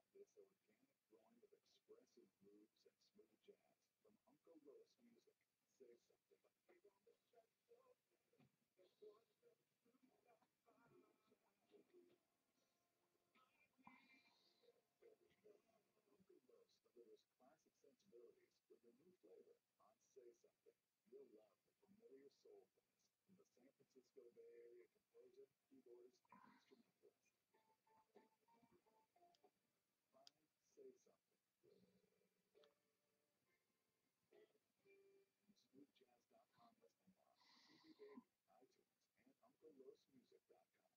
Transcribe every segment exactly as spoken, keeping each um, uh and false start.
This organic blend of expressive grooves and smooth jazz from Uncle Los Music. Say something. Uncle Los delivers classic sensibilities with a new flavor on Say Something. You'll love the familiar soul bits from the San Francisco Bay Area composer, keyboardist, and instrumentalist. Find Say Something. smooth jazz dot com listing bar, C D Baby, iTunes, and uncle los music dot com.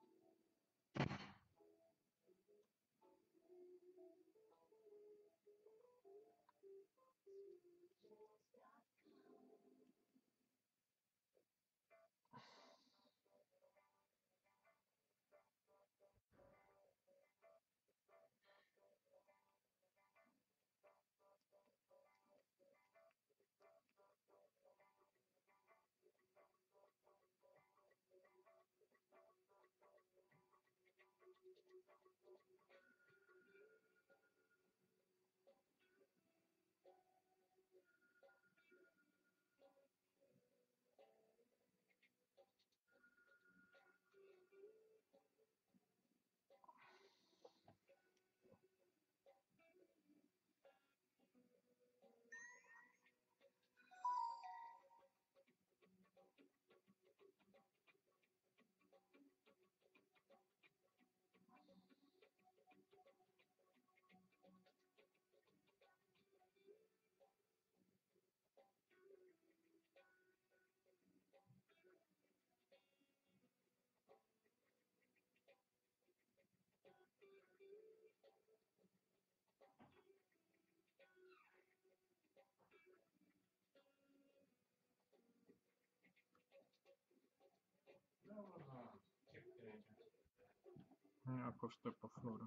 Ako što je po floru.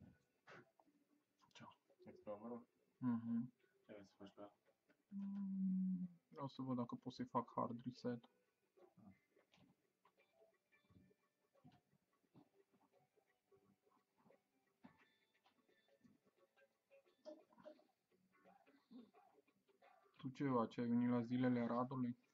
Ce? Xcover-ul? Mhm. Ce vrei să faci pe el? Mm, O să văd dacă pot să-i fac hard reset. Tu ceva, ce ai venit la zilele Radului?